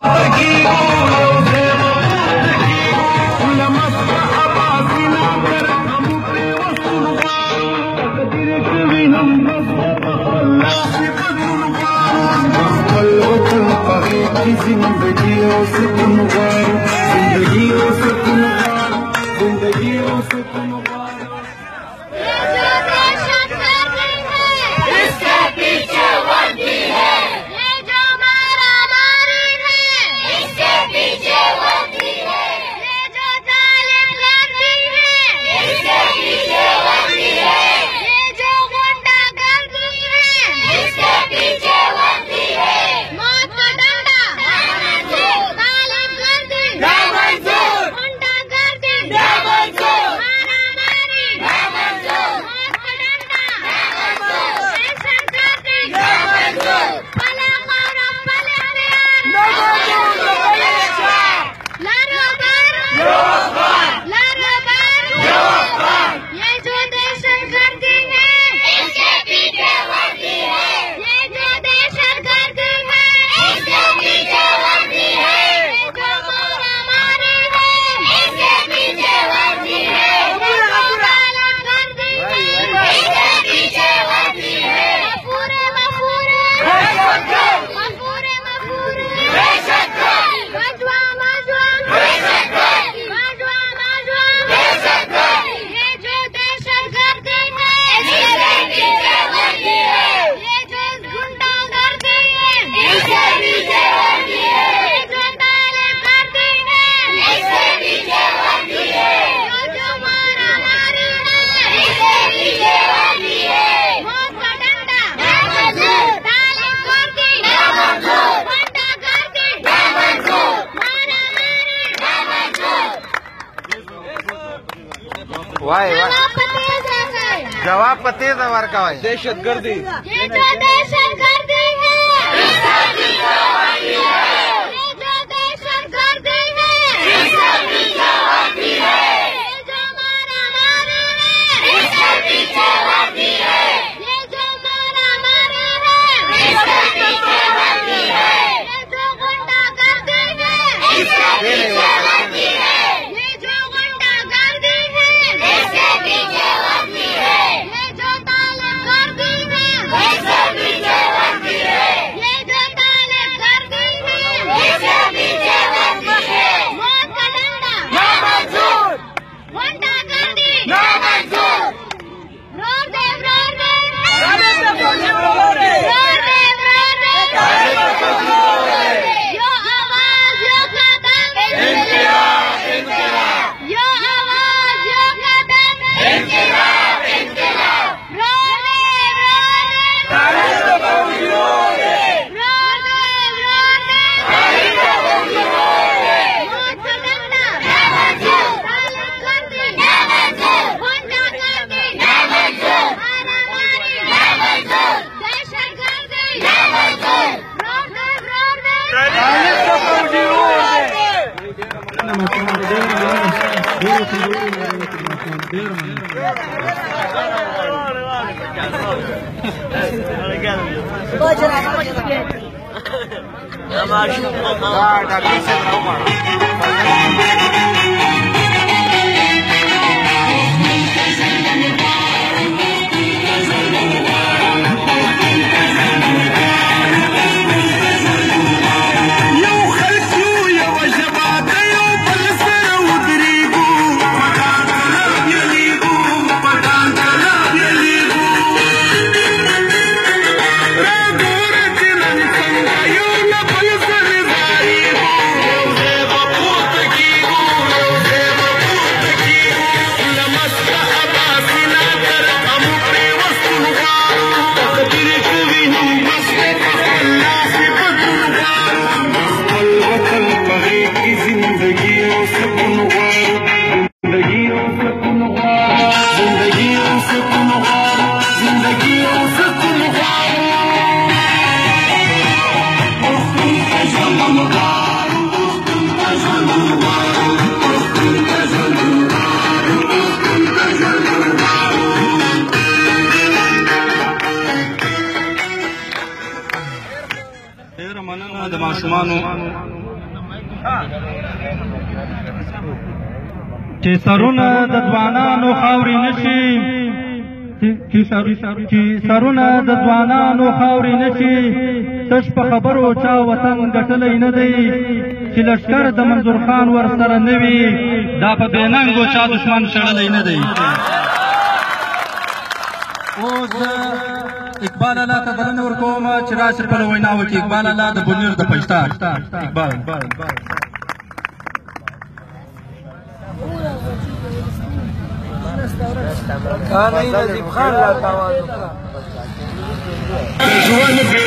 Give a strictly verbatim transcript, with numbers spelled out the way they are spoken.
जिंदगी से तुम गार जिंदगी से तुम गार जिंदगी से तुम गार इसके पीछे वर्दी है, ये जो मारा मारी है, इसके पीछे वर्दी है, ये जो जालिम गर्दी है, इसके पीछे वर्दी है, ये जो गुंडा गर्दी है, इसके पीछे वर्दी है, मौत का डंडा जालिम गर्दी गुंडा गर्दी मारा मारी मौत का डंडा दहशत गर्दी पले मारो पले ये जो दहशत गर्दी है, इसके पीछे वर्दी है, ये जो दहशत गर्दी है, इसके पीछे वर्दी है, ये जो मारा मारी है, इसके पीछे वर्दी है, ये जो जालिम गर्दी है, इसके पीछे वर्दी है, मफूरे मफूरे मफूरे मफूरे मजवा मजवा मजवा मजवा ये जो दहशत गर्दी है, इसके पीछे वर्दी है, ये जो गुंडा गर्दी है, इसके पीछे वर्दी है, ये जो जालिम गर्दी है, इसके पीछे वर्दी है, जो जो मारा मारी है, इसके पीछे वर्दी है, मौत का डंडा जालिम गर्दी गुंडा गर्दी मारा मारी वाय वाय जवाब पते जवार का वाय दहशत गर्दी ये जो दहशत गर्दी है, इसके पीछे वर्दी है, ये जो दहशत गर्दी है, इसके पीछे वर्दी है, ये जो मारा मारी है, इसके पीछे वर्दी है, ये जो मारा मारी है, इसके पीछे वर्दी है, ये जो गुंडा गर्दी है, इसके पीछे वर्दी है, ये जो गुंडा गर्दी है, इसके पीछे वर्दी है, ये जो जालिम गर्दी है, इसके पीछे वर्दी है, ये जो जालिम गर्दी है, इसके पीछे वर्दी है, मौत का डंडा गुंडा गर्दी रोर दे रोर दे रोर दे रोर दे यो आवाज यो कदम इंक़िलाब इंक़िलाब यो आवाज यो कदम इंक़िलाब इंक़िलाब रोर दे रोर दे तारीख़ बौजी रोर दे रोर दे रोर दे तारीख़ बौजी रोर दे मौत का डंडा जालिम गर्दी गुंडा गर्दी मारा मारी दहशत गर्दी रोर दे रोर दे तारीख़ बौजी रोर दे ډېره مننه د ماشومانو چې سرونه د ځوانانو خاورې نشي چې سرونه د ځوانانو خاورې نشي تش په خبرو چا وطن ګټلی نه دی چې لښکر د منظور خان ورسره نه وي دا په بېننګو چا دښمن شړلی نه دی. اوس اقبال الله ته بلنه ورکوم چې راشي خپله وینا وکړي. اقبال الله د بونیر د پشتار. اقبال خان نظیب خان لا تاواز ژوند